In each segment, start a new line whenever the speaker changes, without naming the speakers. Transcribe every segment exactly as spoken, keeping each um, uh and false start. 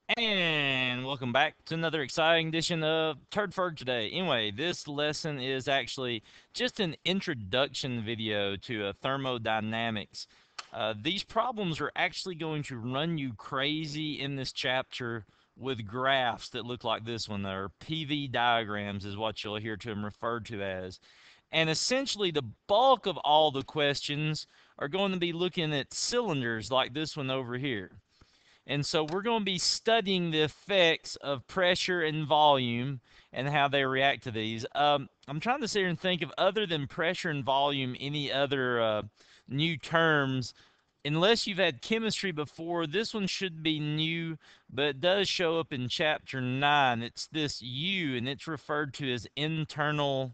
And welcome back to another exciting edition of Turdford today. Anyway, this lesson is actually just an introduction video to uh, thermodynamics. Uh, these problems are actually going to run you crazy in this chapter with graphs that look like this one. They're P V diagrams is what you'll hear to them referred to as. And essentially the bulk of all the questions are going to be looking at cylinders like this one over here. And so we're going to be studying the effects of pressure and volume and how they react to these. Um, I'm trying to sit here and think of, other than pressure and volume, any other uh, new terms. Unless you've had chemistry before, this one should be new, but it does show up in chapter nine. It's this U, and it's referred to as internal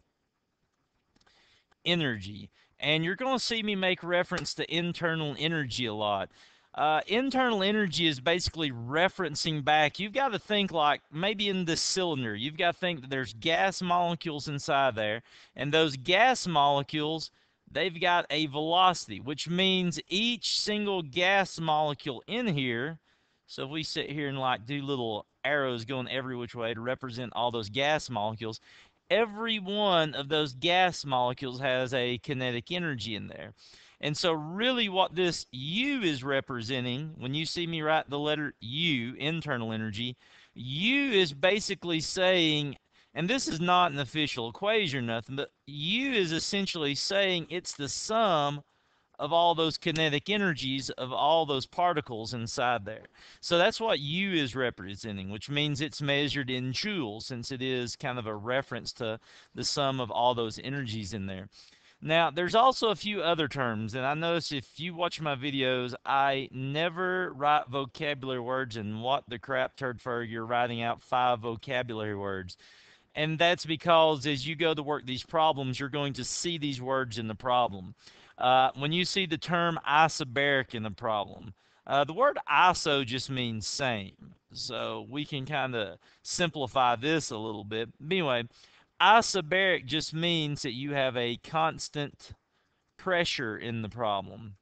energy. And you're going to see me make reference to internal energy a lot. Uh, internal energy is basically referencing back. You've got to think like maybe in this cylinder, you've got to think that there's gas molecules inside there, and those gas molecules, they've got a velocity, which means each single gas molecule in here. So if we sit here and like do little arrows going every which way to represent all those gas molecules, every one of those gas molecules has a kinetic energy in there. And so really what this U is representing, when you see me write the letter U, internal energy, U is basically saying, and this is not an official equation or nothing, but U is essentially saying it's the sum of all those kinetic energies of all those particles inside there. So that's what U is representing, which means it's measured in joules, since it is kind of a reference to the sum of all those energies in there. Now, there's also a few other terms, and I notice if you watch my videos, I never write vocabulary words, and what the crap, Turdford, you're writing out five vocabulary words. And that's because as you go to work these problems, you're going to see these words in the problem. Uh, when you see the term isobaric in the problem, uh, the word iso just means same. So we can kind of simplify this a little bit. But anyway, isobaric just means that you have a constant pressure in the problem.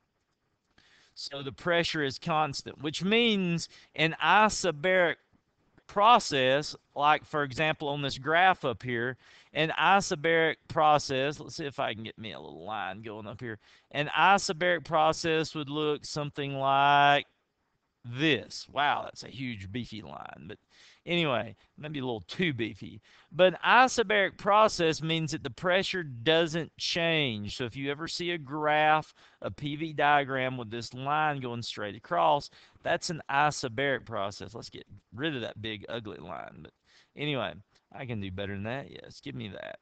So the pressure is constant, which means an isobaric process, like for example on this graph up here, an isobaric process, let's see if I can get me a little line going up here. An isobaric process would look something like this. Wow, that's a huge beefy line. But anyway, maybe a little too beefy. But an isobaric process means that the pressure doesn't change. So if you ever see a graph, a P V diagram with this line going straight across, that's an isobaric process. Let's get rid of that big ugly line. But anyway, I can do better than that. Yes, give me that.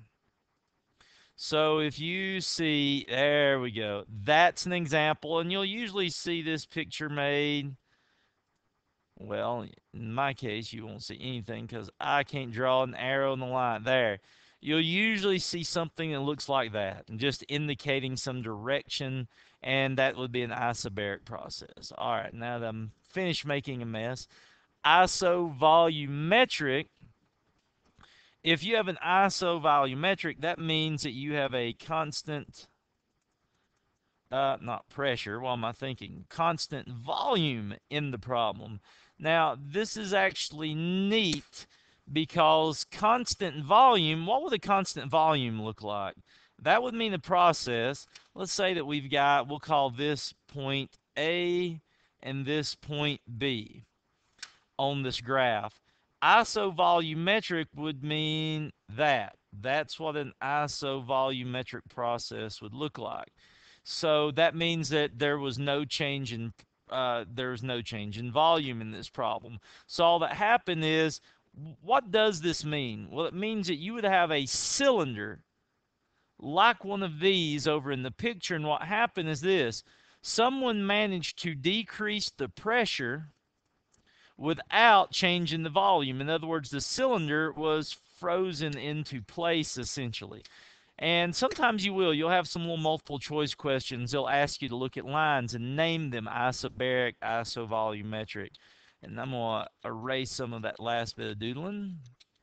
So if you see, there we go. That's an example, and you'll usually see this picture made. Well, in my case, you won't see anything because I can't draw an arrow in the line there. You'll usually see something that looks like that, and just indicating some direction, and that would be an isobaric process. All right, now that I'm finished making a mess, isovolumetric. If you have an isovolumetric, that means that you have a constant, uh, not pressure, what am I thinking? Constant volume in the problem. Now, this is actually neat because constant volume, what would a constant volume look like? That would mean the process, let's say that we've got, we'll call this point A and this point B on this graph. Isovolumetric would mean that. That's what an isovolumetric process would look like. So that means that there was no change in uh, there's no change in volume in this problem. So all that happened is, what does this mean? Well, it means that you would have a cylinder like one of these over in the picture, and what happened is this: someone managed to decrease the pressure without changing the volume. In other words, the cylinder was frozen into place essentially. And sometimes you will. You'll have some little multiple choice questions. They'll ask you to look at lines and name them: isobaric, isovolumetric. And I'm going to erase some of that last bit of doodling.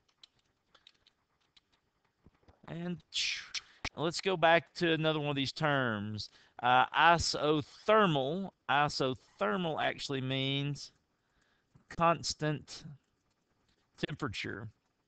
And let's go back to another one of these terms. Uh, isothermal. Isothermal actually means constant temperature.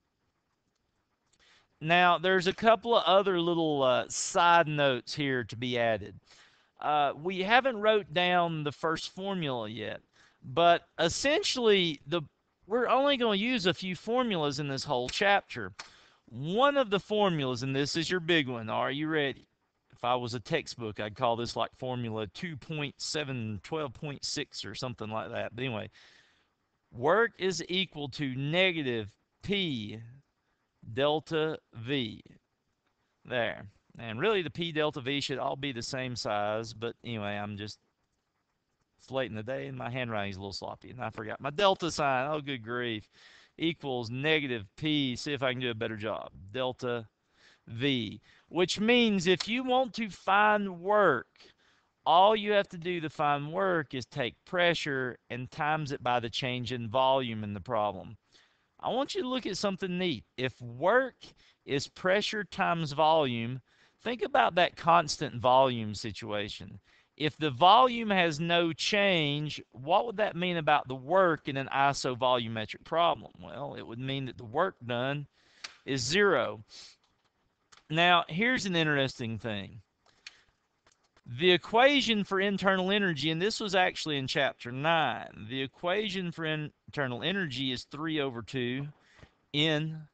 Now, there's a couple of other little uh, side notes here to be added. Uh, we haven't wrote down the first formula yet, but essentially the we're only going to use a few formulas in this whole chapter. One of the formulas, and this is your big one. Are you ready? If I was a textbook, I'd call this like formula two point seven, twelve point six or something like that. But anyway, work is equal to negative P delta V. There. And really the P delta V should all be the same size, but anyway, I'm just, it's late in the day and my handwriting's a little sloppy, and I forgot my delta sign. Oh, good grief. Equals negative P, see if I can do a better job, delta V, which means if you want to find work, all you have to do to find work is take pressure and times it by the change in volume in the problem. I want you to look at something neat. If work is pressure times volume, think about that constant volume situation. If the volume has no change, what would that mean about the work in an isovolumetric problem? Well, it would mean that the work done is zero. Now, here's an interesting thing. The equation for internal energy, and this was actually in chapter nine, the equation for internal energy is three over two N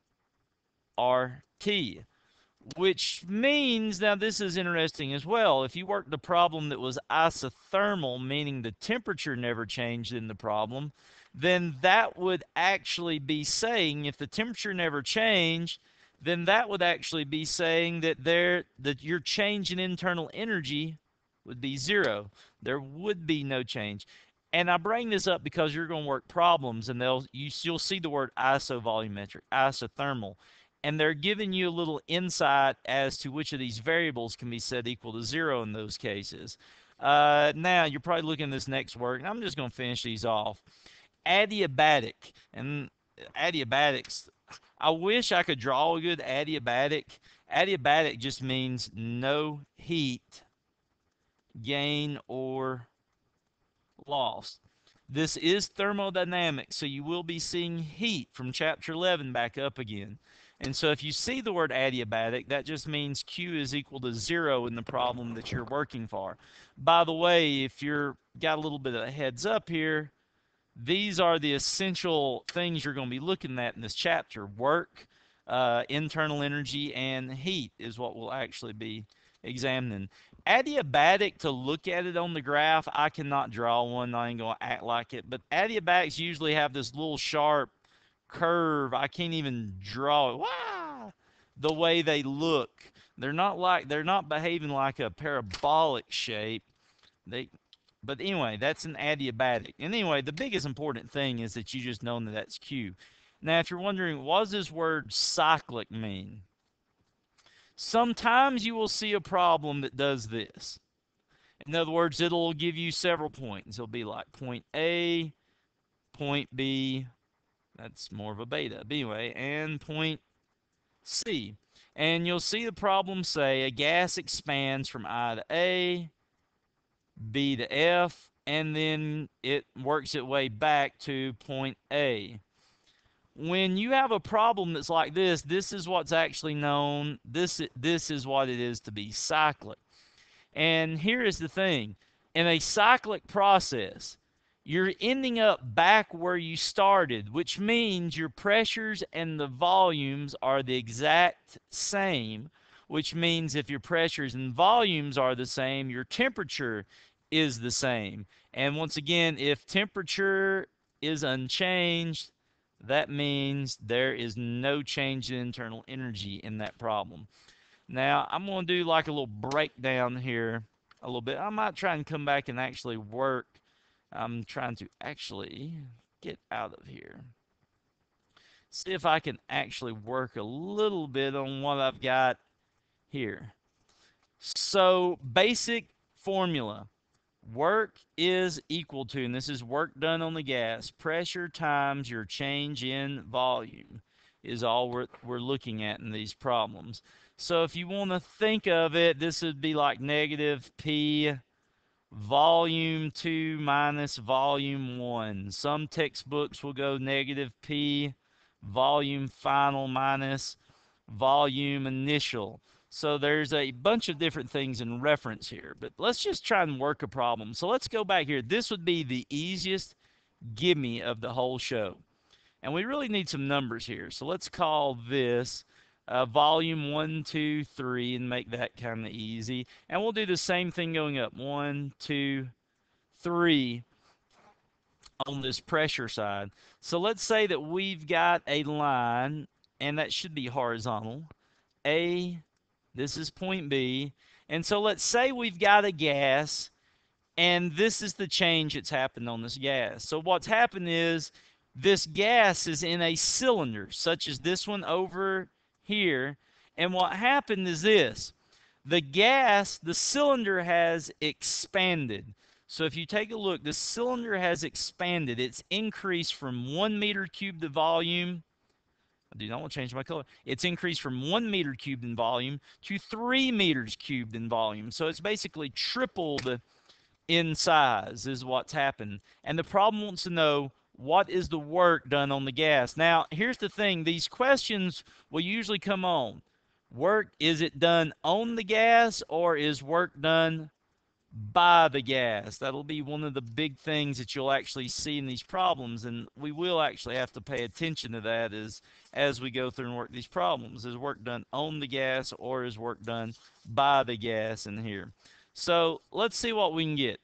R T, which means, now this is interesting as well, if you worked the problem that was isothermal, meaning the temperature never changed in the problem, then that would actually be saying, if the temperature never changed, then that would actually be saying that there that your change in internal energy would be zero. There would be no change. And I bring this up because you're going to work problems, and they'll you, you'll see the word isovolumetric, isothermal, and they're giving you a little insight as to which of these variables can be set equal to zero in those cases. Uh, now, you're probably looking at this next work, and I'm just going to finish these off. Adiabatic, and adiabatics, I wish I could draw a good adiabatic. Adiabatic just means no heat gain or lost. This is thermodynamics, so you will be seeing heat from chapter eleven back up again. And so if you see the word adiabatic, that just means Q is equal to zero in the problem that you're working for. By the way, if you're got a little bit of a heads up here, these are the essential things you're going to be looking at in this chapter. Work, uh, internal energy, and heat is what we'll actually be examining. Adiabatic, to look at it on the graph, I cannot draw one. I ain't going to act like it. But adiabatics usually have this little sharp curve. I can't even draw it. Wow! The way they look. They're not like, they're not behaving like a parabolic shape. They... But anyway, that's an adiabatic. And anyway, the biggest important thing is that you just know that that's Q. Now, if you're wondering, what does this word cyclic mean? Sometimes you will see a problem that does this. In other words, it'll give you several points. It'll be like point A, point B, that's more of a beta, but anyway, and point C. And you'll see the problem say a gas expands from I to A, B to F, and then it works its way back to point A. When you have a problem that's like this, this is what's actually known, this, this is what it is to be cyclic. And here is the thing, in a cyclic process, you're ending up back where you started, which means your pressures and the volumes are the exact same, which means if your pressures and volumes are the same, your temperature is the same. And once again, if temperature is unchanged, that means there is no change in internal energy in that problem. Now, I'm going to do like a little breakdown here a little bit. I might try and come back and actually work. I'm trying to actually get out of here. See if I can actually work a little bit on what I've got here. So, basic formula. Work is equal to, and this is work done on the gas, pressure times your change in volume is all we're, we're looking at in these problems. So if you want to think of it, this would be like negative P volume two minus volume one. Some textbooks will go negative P, volume final minus volume initial. So there's a bunch of different things in reference here, but let's just try and work a problem. So let's go back here. This would be the easiest gimme of the whole show. And we really need some numbers here. So let's call this uh, volume one, two, three, and make that kind of easy. And we'll do the same thing going up. One, two, three on this pressure side. So let's say that we've got a line, and that should be horizontal. A, this is point B. And so let's say we've got a gas, and this is the change that's happened on this gas. So what's happened is this gas is in a cylinder, such as this one over here. And what happened is this. The gas, the cylinder has expanded. So if you take a look, the cylinder has expanded. It's increased from one meter cubed of volume. I do not want to change my color. It's increased from one meter cubed in volume to three meters cubed in volume. So it's basically tripled in size is what's happened. And the problem wants to know, what is the work done on the gas? Now, here's the thing. These questions will usually come on. Work, is it done on the gas, or is work done by the gas? That'll be one of the big things that you'll actually see in these problems, and we will actually have to pay attention to that as, as we go through and work these problems. Is work done on the gas, or is work done by the gas in here? So let's see what we can get.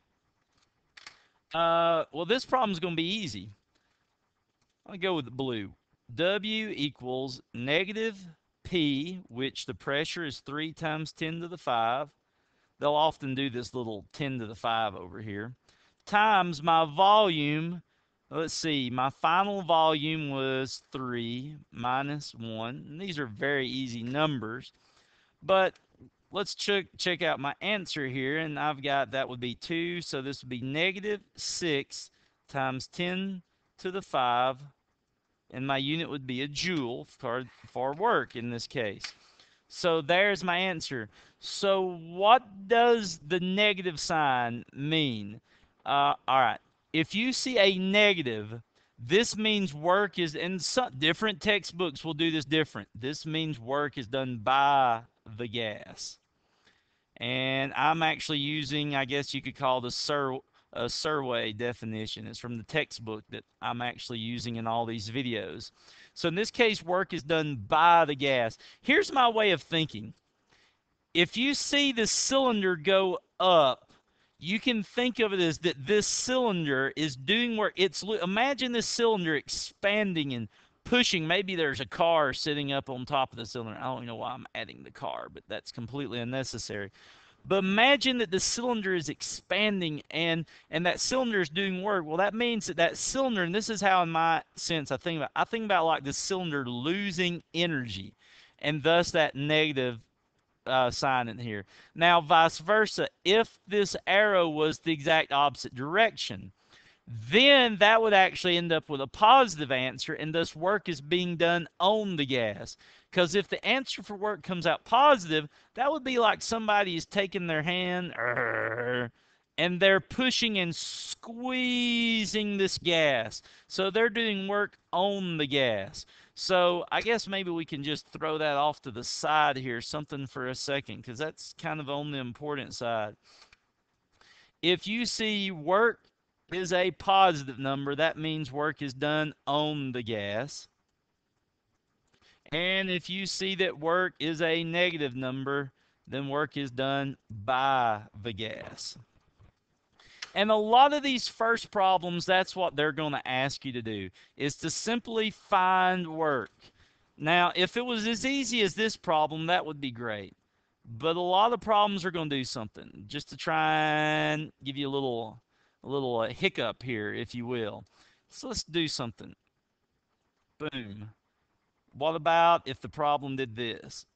Uh, well, this problem is going to be easy. I'll go with the blue. W equals negative P, which the pressure is three times ten to the five. They'll often do this little ten to the five over here. Times my volume. Let's see. My final volume was three minus one. And these are very easy numbers. But let's check, check out my answer here. And I've got, that would be two. So this would be negative six times ten to the five. And my unit would be a joule for, for work in this case. So there's my answer. So what does the negative sign mean? Uh, all right. If you see a negative, this means work is, and some different textbooks will do this different. This means work is done by the gas. And I'm actually using, I guess you could call the Sur, uh, Survey definition. It's from the textbook that I'm actually using in all these videos. So in this case, work is done by the gas. Here's my way of thinking. If you see the cylinder go up, you can think of it as that this cylinder is doing work. It's, imagine this cylinder expanding and pushing. Maybe there's a car sitting up on top of the cylinder. I don't know why I'm adding the car, but that's completely unnecessary. But imagine that the cylinder is expanding and and that cylinder is doing work. Well, that means that that cylinder, and this is how in my sense I think about, I think about like the cylinder losing energy, and thus that negative uh, sign in here. Now, vice versa, if this arrow was the exact opposite direction, then that would actually end up with a positive answer, and thus work is being done on the gas. Because if the answer for work comes out positive, that would be like somebody is taking their hand and they're pushing and squeezing this gas. So they're doing work on the gas. So I guess maybe we can just throw that off to the side here, something for a second, because that's kind of on the important side. If you see work is a positive number, that means work is done on the gas. And if you see that work is a negative number, then work is done by the gas. And a lot of these first problems, that's what they're going to ask you to do, is to simply find work. Now, if it was as easy as this problem, that would be great. But a lot of problems are going to do something, just to try and give you a little, a little uh, hiccup here, if you will. So let's do something. Boom. What about if the problem did this?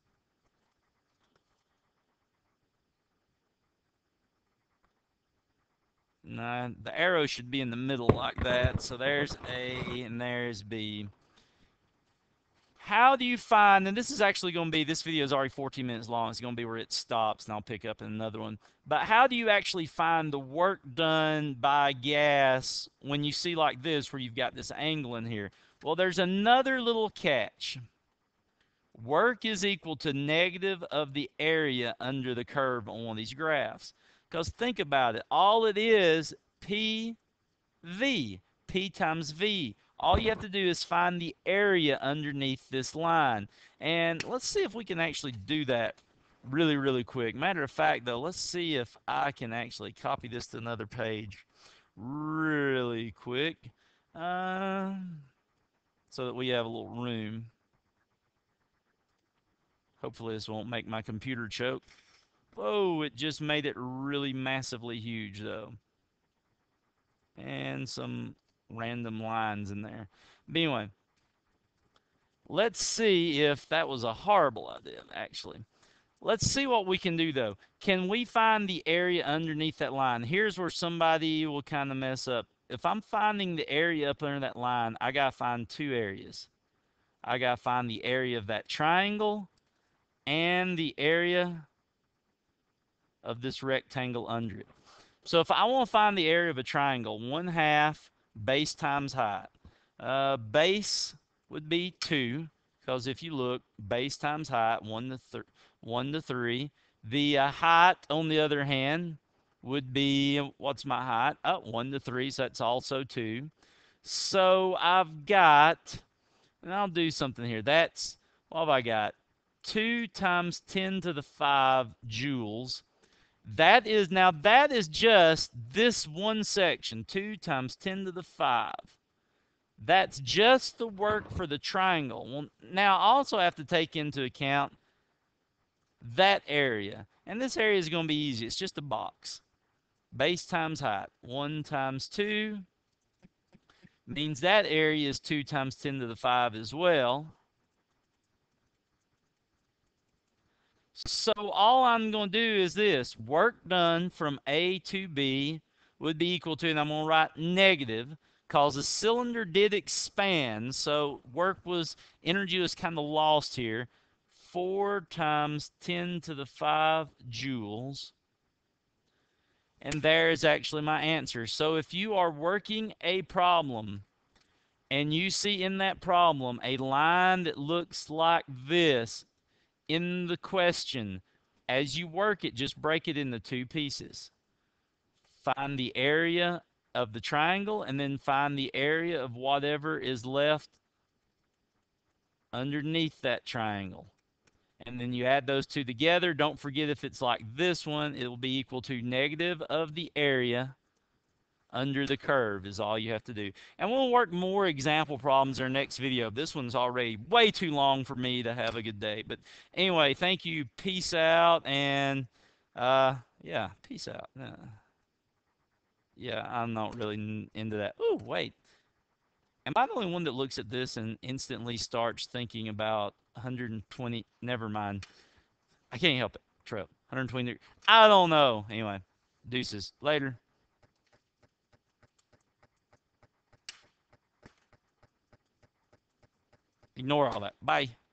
Nah, the arrow should be in the middle like that. So there's A and there's B. how do you find, and this is actually going to be, this video is already fourteen minutes long. It's going to be where it stops, and I'll pick up in another one. But how do you actually find the work done by gas when you see like this, where you've got this angle in here? Well, there's another little catch. Work is equal to negative of the area under the curve on one of these graphs. Because think about it. All it is, P V. P times V. All you have to do is find the area underneath this line. And let's see if we can actually do that really, really quick. Matter of fact, though, let's see if I can actually copy this to another page really quick. Uh, so that we have a little room. Hopefully this won't make my computer choke. Whoa, it just made it really massively huge, though. And some random lines in there. But anyway, let's see if that was a horrible idea, actually. Let's see what we can do, though. Can we find the area underneath that line? Here's where somebody will kind of mess up. If I'm finding the area up under that line, I got to find two areas. I got to find the area of that triangle and the area of this rectangle under it. So if I want to find the area of a triangle, one half base times height. Uh, base would be two, because if you look, base times height, one to, th one to three. The uh, height, on the other hand, would be, what's my height? Oh, one to three, so that's also two. So I've got, and I'll do something here. That's, what have I got? two times ten to the five joules. That is, now that is just this one section, two times ten to the five. That's just the work for the triangle. Well, now I also have to take into account that area. And this area is going to be easy. It's just a box. Base times height. one times two means that area is two times ten to the five as well. So all I'm going to do is this. Work done from A to B would be equal to, and I'm going to write negative, because the cylinder did expand, so work was, energy was kind of lost here. four times ten to the five joules. And there is actually my answer. So if you are working a problem and you see in that problem a line that looks like this in the question, as you work it, just break it into two pieces. Find the area of the triangle and then find the area of whatever is left underneath that triangle. And then you add those two together. Don't forget, if it's like this one, it will be equal to negative of the area under the curve is all you have to do. And we'll work more example problems in our next video. This one's already way too long for me to have a good day. But anyway, thank you. Peace out. And uh, yeah, peace out. Uh, yeah, I'm not really into that. Oh, wait. Am I the only one that looks at this and instantly starts thinking about one hundred twenty? Never mind. I can't help it. Trip. one hundred twenty. I don't know. Anyway, deuces. Later. Ignore all that. Bye.